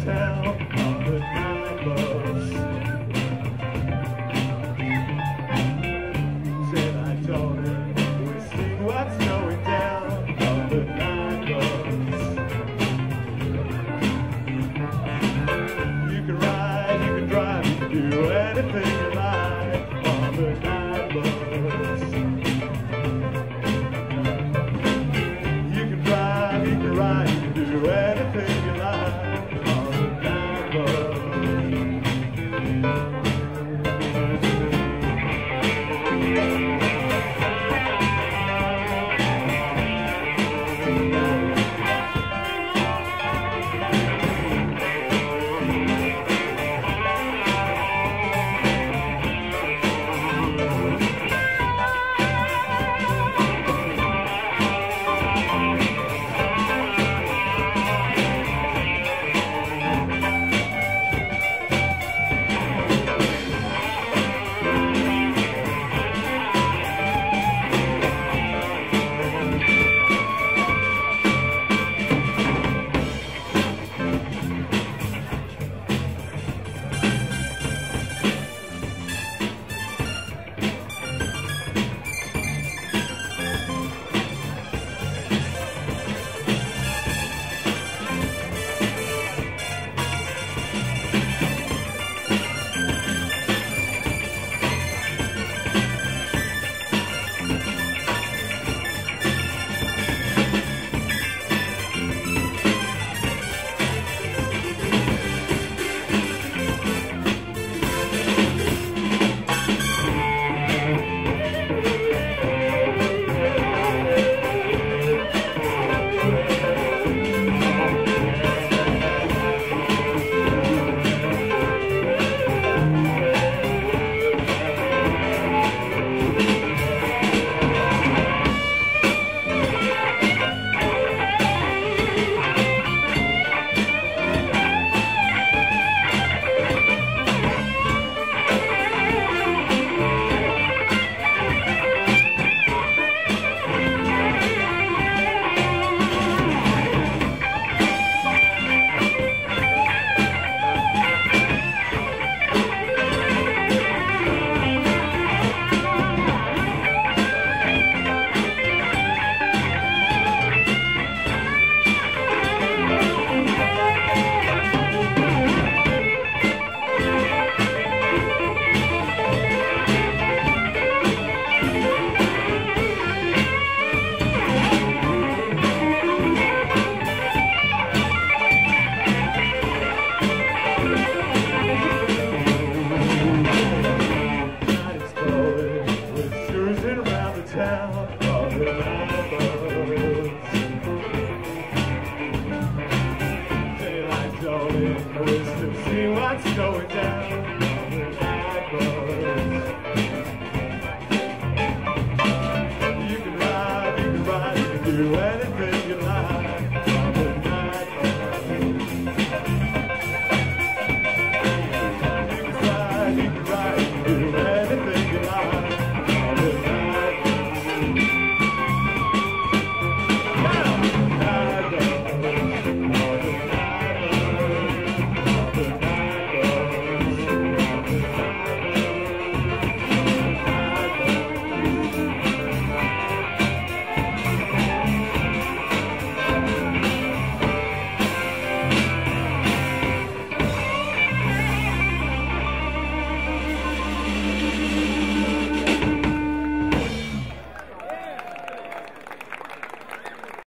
town on the Nightbus. Said I told him we see what's going down on the Nightbus. You can ride, you can drive, you can do anything you like on the Nightbus. You can drive, you can ride, you can do anything you like on the Nightbus. Town on the Nightbus. Daylight only, we still see what's going down.